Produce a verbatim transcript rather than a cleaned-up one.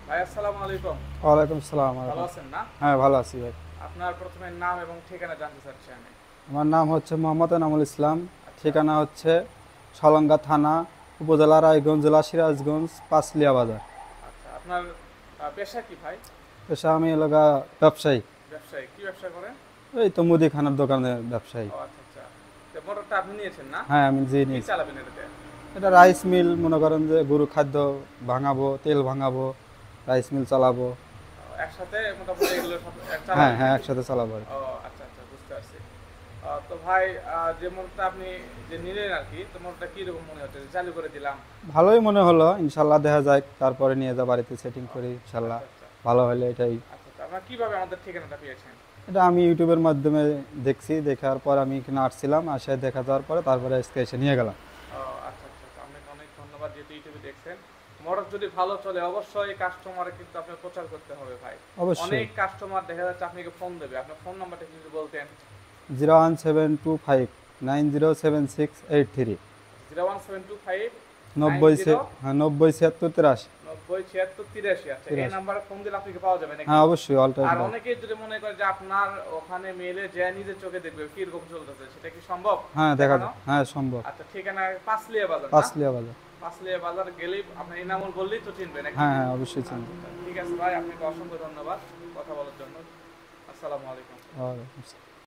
ভাই আসসালামু আলাইকুম। ওয়ালাইকুম সালাম। ভালো আছেন না? হ্যাঁ, ভালো আছি ভাই। আপনার প্রথমে নাম এবং ঠিকানা জানতে চাচ্ছি আমি। আমার নাম হচ্ছে মোহাম্মদ এনামুল ইসলাম। আচ্ছা ঠিকানা হচ্ছে সলঙ্গা থানা, উপজেলা রায়গঞ্জ, জেলা সিরাজগঞ্জ, পাঁচলিয়া বাজার। আচ্ছা আপনার আহ, পেশা কি ভাই? পেশা আমি এলাকা ব্যবসায়ী। ব্যবসায়ী, কি ব্যবসা করেন? এই তো মুদিখানার দোকানের ব্যবসায়ী। ও আচ্ছা আচ্ছা। তো মোটরটা আপনি নিয়েছেন না? হ্যাঁ, আমি যে কি নিয়েছি। চালাবেন এটাতে? এটা রাইস মিল, মনে করেন যে গরু খাদ্য ভাঙাবো, তেল ভাঙাবো, রাইস মিল চালাবো। ও, একসাথে মোটামুটি এগুলো সব এক হ্যাঁ চালাবেন হ্যাঁ, নাকি? একসাথে চালাবো আর কি। ও আচ্ছা আচ্ছা, বুঝতে পারছি। আহ, তো ভাই, আহ, যে মোটরটা আপনি যে নিলেন আর কি, তো মোটরটা কিরকম মনে হচ্ছে যে চালু করে দিলাম? ভালোই মনে হলো, ইনশাল্লাহ দেখা যায়, তারপরে নিয়ে যা বাড়িতে সেটিং করি ইনশাল্লাহ। আচ্ছা আচ্ছা ভালো হলে এটাই। আচ্ছা আচ্ছা। আপনার কিভাবে আমাদের ঠিকানাটা পেয়েছেন? এটা আমি ইউটিউবের মাধ্যমে দেখছি, দেখার পর আমি এখানে আসছিলাম, আসে দেখা যাওয়ার পরে তারপরে আজকে এসে নিয়ে গেলাম। ও আচ্ছা আচ্ছা আচ্ছা। আপনাকে অনেক ধন্যবাদ যেহেতু ইউটিউবে দেখছেন। মোটর যদি ভালো চলে অবশ্যই কাস্টমারে কিন্তু আপনাকে প্রচার করতে হবে ভাই। অবশ্যই। অনেক কাস্টমার দেখা যাচ্ছে আপনাকে ফোন দেবে, আপনার ফোন নাম্বারটা যদি বলতেন। Zero one seven two five nine zero seven six eight three. Zero one seven two five nine নব্বই সে জিরো হ্যাঁ, নব্বই ছিয়াত্তর তিরাশি। নব্বই ছিয়াত্তর তিরাশি। আচ্ছা, এই তিরাশি। নাম্বারে ফোন দিলে আপনাকে পাওয়া যাবে নাকি? হ্যাঁ, অবশ্যই অল টাইম আর পাবো। অনেকেই যদি মনে করে যে আপনার ওখানে মেলে যে নিজের চোখে দেখবে কিরকম চলতেছে, সেটা কি সম্ভব হ্যাঁ, দেখা দেখানো? যায়, হ্যাঁ সম্ভব। আচ্ছা, ঠিকানা পাঁচলিয়া বাজার না? পাঁচলিয়া বাজার। পাঁচলিয়া বাজার গেলেই আপনি ইনামুল বললেই তো চিনবে নাকি? হ্যাঁ হ্যাঁ, অবশ্যই চিনি। আচ্ছা, ঠিক আছে ভাই, আপনাকে অসংখ্য ধন্যবাদ কথা বলার জন্য। আসসালামু আলাইকুম। ওয়ালাইকুম আসসালাম।